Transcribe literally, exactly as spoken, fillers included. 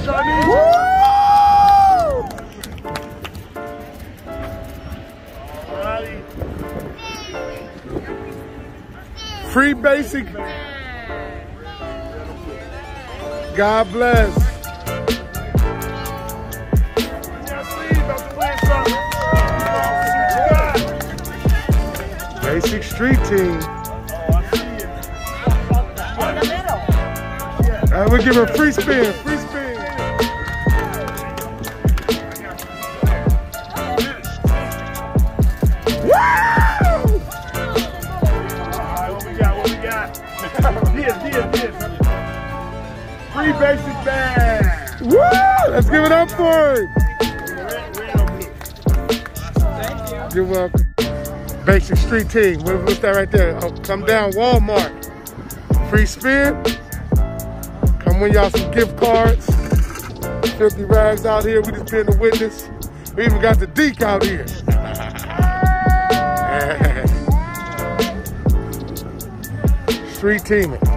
Free basic. God bless. Basic street team. And we'll give her a free spin. Free spin. Free basic bag. Woo! Let's give it up for it. Thank you. You're welcome. Basic street team. What's that right there? Oh, come down Walmart. Free spin. Come win y'all some gift cards. Filthy rags out here. We just been the witness. We even got the Deke out here. Street teaming.